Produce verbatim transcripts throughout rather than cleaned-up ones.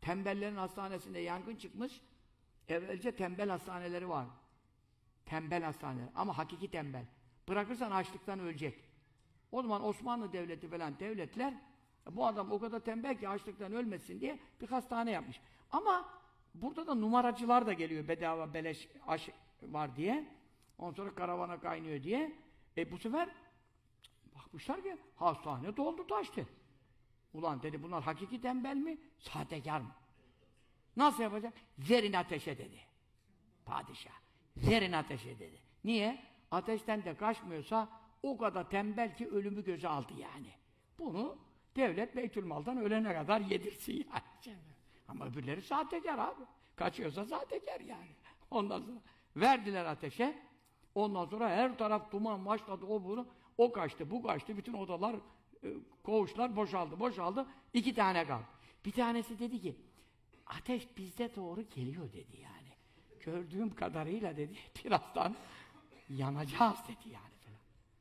Tembellerin hastanesinde yangın çıkmış. Evvelce tembel hastaneleri var. Tembel hastaneler. Ama hakiki tembel. Bırakırsan açlıktan ölecek. O zaman Osmanlı Devleti falan devletler bu adam o kadar tembel ki açlıktan ölmesin diye bir hastane yapmış. Ama burada da numaracılar da geliyor bedava beleş aş var diye. Ondan sonra karavana kaynıyor diye. E bu sefer bakmışlar ki hastane doldu taştı. Ulan dedi bunlar hakiki tembel mi? Sahtekar mı? Nasıl yapacak? Verin ateşe dedi. Padişah. Verin ateşe dedi. Niye? Ateşten de kaçmıyorsa o kadar tembel ki ölümü göze aldı yani. Bunu devlet Beytülmal'dan ölene kadar yedirsin yani. Ama öbürleri sahtekar abi. Kaçıyorsa sahtekar yani. Ondan sonra verdiler ateşe. Ondan sonra her taraf duman başladı o bunu. O kaçtı, bu kaçtı. Bütün odalar, koğuşlar boşaldı, boşaldı. İki tane kaldı. Bir tanesi dedi ki ateş bize doğru geliyor dedi yani. Gördüğüm kadarıyla dedi birazdan yanacağız dedi yani falan.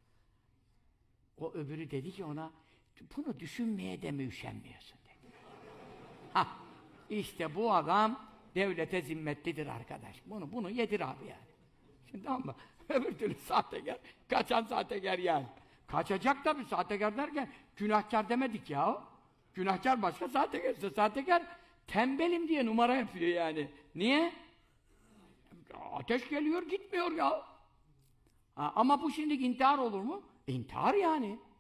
O öbürü dedi ki ona bunu düşünmeye de mi üşenmiyorsun dedi. Hah, işte bu adam devlete zimmetlidir arkadaş. Bunu bunu yedir abi yani. Şimdi ama öbür türlü sahtekar, kaçan sahtekar yani. Kaçacak tabii sahtekar derken günahkar demedik ya. Günahkar başka, sahtekar ise sahtekar tembelim diye numara yapıyor yani. Niye? Ateş geliyor gitmiyor ya. Ha, ama bu şimdi intihar olur mu? İntihar yani.